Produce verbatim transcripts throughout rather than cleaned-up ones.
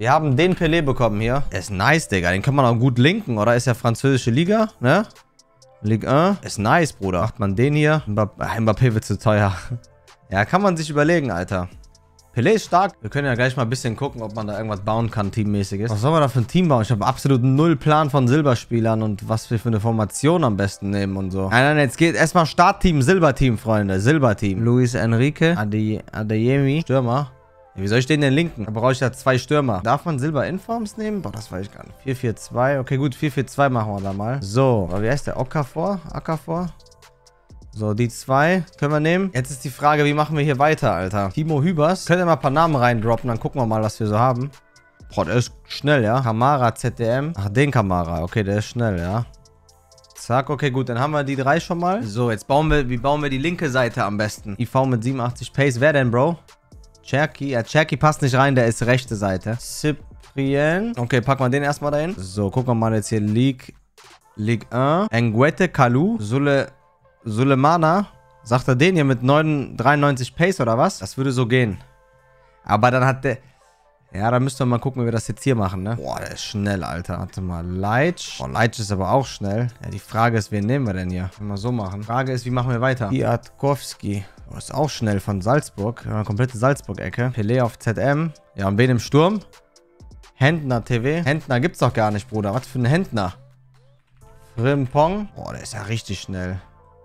Wir haben den Pelé bekommen hier. Er ist nice, Digga. Den kann man auch gut linken, oder? Ist ja französische Liga, ne? Ligue eins. Ist nice, Bruder. Macht man den hier? Mbappé, Mbappé wird zu teuer. Ja, kann man sich überlegen, Alter. Pelé ist stark. Wir können ja gleich mal ein bisschen gucken, ob man da irgendwas bauen kann, teammäßiges. Was soll man da für ein Team bauen? Ich habe absolut null Plan von Silberspielern und was wir für eine Formation am besten nehmen und so. Nein, nein, jetzt geht erstmal Startteam, Silberteam, Freunde. Silberteam. Luis Enrique, Ade Adeyemi, Stürmer. Ja, wie soll ich den denn linken? Da brauche ich ja zwei Stürmer. Darf man Silber-Informs nehmen? Boah, das weiß ich gar nicht. vier vier zwei. Okay, gut, vier vier zwei machen wir da mal. So, wie heißt der? Okafor? Akafor? So, die zwei können wir nehmen. Jetzt ist die Frage, wie machen wir hier weiter, Alter? Timo Hübers. Könnt ihr mal ein paar Namen reindroppen, dann gucken wir mal, was wir so haben. Boah, der ist schnell, ja? Kamara, Z D M. Ach, den Kamara. Okay, der ist schnell, ja? Zack, okay, gut, dann haben wir die drei schon mal. So, jetzt bauen wir, wie bauen wir die linke Seite am besten? I V mit siebenundachtzig Pace. Wer denn, Bro? Cherky. Ja, Cherky passt nicht rein, der ist rechte Seite. Cyprien. Okay, packen wir den erstmal dahin. So, gucken wir mal jetzt hier. Ligue, Ligue eins. Nguete, Kalou. Sule, Sulemana. Sagt er den hier mit dreiundneunzig Pace oder was? Das würde so gehen. Aber dann hat der... Ja, dann müssten wir mal gucken, wie wir das jetzt hier machen, ne? Boah, der ist schnell, Alter. Warte mal, Leitsch. Boah, Leitsch ist aber auch schnell. Ja, die Frage ist, wen nehmen wir denn hier? Wenn wir so machen. Die Frage ist, wie machen wir weiter? Piatkowski. Oh, ist auch schnell von Salzburg. Ja, komplette Salzburg-Ecke. Pelé auf Z M. Ja, und wen im Sturm? Händner T V. Händner gibt's doch gar nicht, Bruder. Was für ein Händner? Frimpong. Boah, der ist ja richtig schnell.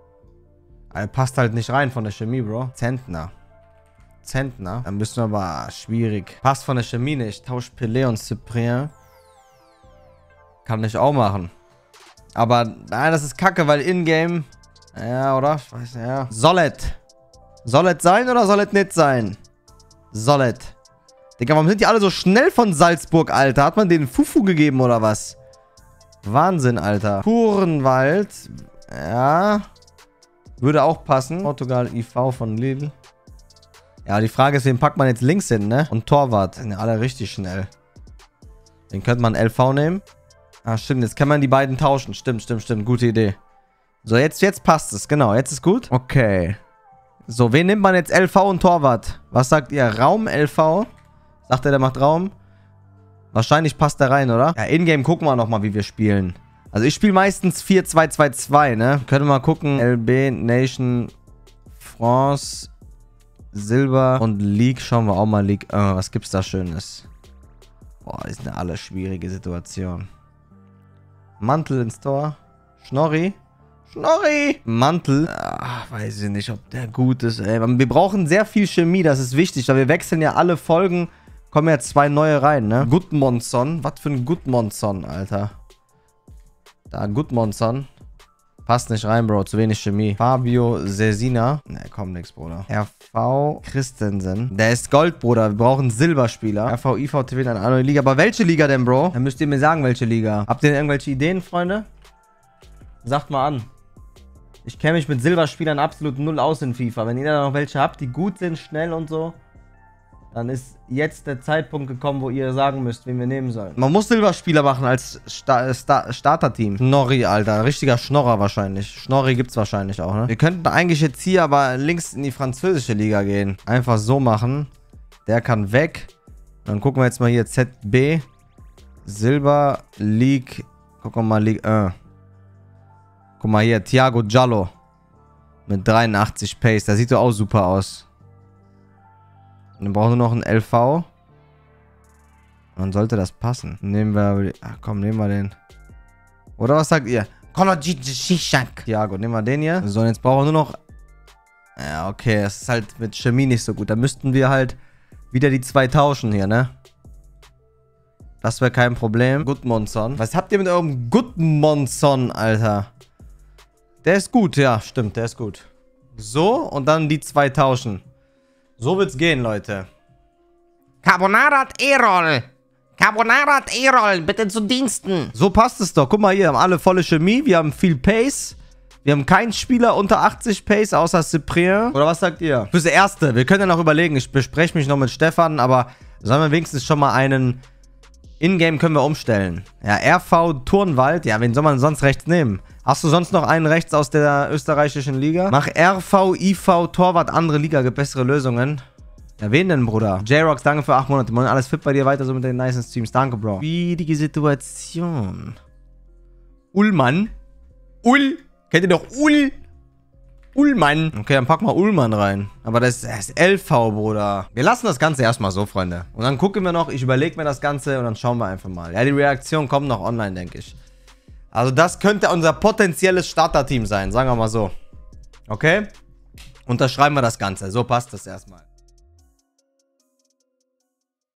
Er passt halt nicht rein von der Chemie, Bro. Zentner. Zentner. Dann müssen wir aber... Schwierig. Passt von der Chemie nicht. Tausch Pelé und Cyprien. Kann ich auch machen. Aber, nein, das ist kacke, weil in-game... Ja, oder? Ich weiß nicht, ja. Soll es? Soll es sein oder soll es nicht sein? Soll es. Digga, warum sind die alle so schnell von Salzburg, Alter? Hat man denen Fufu gegeben oder was? Wahnsinn, Alter. Purenwald. Ja. Würde auch passen. Portugal I V von Lille. Ja, die Frage ist, wen packt man jetzt links hin, ne? Und Torwart. Sind ja alle richtig schnell. Den könnte man L V nehmen. Ah, stimmt. Jetzt kann man die beiden tauschen. Stimmt, stimmt, stimmt. Gute Idee. So, jetzt, jetzt passt es. Genau, jetzt ist gut. Okay. So, wen nimmt man jetzt? L V und Torwart. Was sagt ihr? Raum L V? Sagt er, der macht Raum? Wahrscheinlich passt der rein, oder? Ja, in-game gucken wir nochmal, wie wir spielen. Also ich spiele meistens vier zwei zwei zwei, ne? Können wir mal gucken. L B, Nation, France, Silber und League. Schauen wir auch mal League. Oh, was gibt's da Schönes? Boah, die sind ja alle schwierige Situationen. Mantel ins Tor. Schnorri. Schnorri! Mantel. Ach, weiß ich nicht, ob der gut ist, ey. Wir brauchen sehr viel Chemie, das ist wichtig. Da wir wechseln ja alle Folgen. Kommen jetzt zwei neue rein, ne? Gudmundsson. Was für ein Gudmundsson, Alter. Da, Gudmundsson. Passt nicht rein, Bro. Zu wenig Chemie. Fabio Sesina. Ne, komm nix, Bruder. R V Christensen. Der ist Gold, Bruder. Wir brauchen Silberspieler. R V I V T V in eine andere Liga. Aber welche Liga denn, Bro? Dann müsst ihr mir sagen, welche Liga. Habt ihr denn irgendwelche Ideen, Freunde? Sagt mal an. Ich kenne mich mit Silberspielern absolut null aus in FIFA. Wenn ihr da noch welche habt, die gut sind, schnell und so, dann ist jetzt der Zeitpunkt gekommen, wo ihr sagen müsst, wen wir nehmen sollen. Man muss Silberspieler machen als Sta Sta Starterteam. Schnorri, Alter. Richtiger Schnorrer wahrscheinlich. Schnorri gibt's wahrscheinlich auch, ne? Wir könnten eigentlich jetzt hier aber links in die französische Liga gehen. Einfach so machen. Der kann weg. Dann gucken wir jetzt mal hier Z B. Silber, League. Gucken wir mal League eins. Guck mal hier, Thiago Giallo. Mit dreiundachtzig Pace. Der sieht doch auch super aus. Und dann brauchen wir noch einen L V. Dann sollte das passen. Nehmen wir... Ach komm, nehmen wir den. Oder was sagt ihr? Thiago, nehmen wir den hier. So, und jetzt brauchen wir nur noch... Ja, okay. Das ist halt mit Chemie nicht so gut. Da müssten wir halt wieder die zwei tauschen hier, ne? Das wäre kein Problem. Gudmundsson. Was habt ihr mit eurem Gudmundsson, Alter? Der ist gut, ja, stimmt, der ist gut. So, und dann die zwei tauschen. So wird's gehen, Leute. Carbonarat Erol. Carbonarat Erol, bitte zu Diensten. So passt es doch. Guck mal hier, haben alle volle Chemie. Wir haben viel Pace. Wir haben keinen Spieler unter achtzig Pace, außer Cyprien. Oder was sagt ihr? Fürs Erste. Wir können ja noch überlegen. Ich bespreche mich noch mit Stefan, aber sollen wir wenigstens schon mal einen... In-Game können wir umstellen. Ja, R V Turnwald. Ja, wen soll man sonst rechts nehmen? Hast du sonst noch einen rechts aus der österreichischen Liga? Mach R V, I V, Torwart, andere Liga. Gibt bessere Lösungen. Ja, wen denn, Bruder? J-Rocks, danke für acht Monate. Mann, alles fit bei dir, weiter so mit den nice Streams. Danke, Bro. Schwierige Situation. Ullmann? Ull? Kennt ihr doch Ull? Ullmann. Okay, dann pack mal Ullmann rein. Aber das, das ist L V, Bruder. Wir lassen das Ganze erstmal so, Freunde. Und dann gucken wir noch, ich überlege mir das Ganze und dann schauen wir einfach mal. Ja, die Reaktion kommt noch online, denke ich. Also das könnte unser potenzielles Starterteam sein, sagen wir mal so. Okay? Unterschreiben wir das Ganze. So passt das erstmal.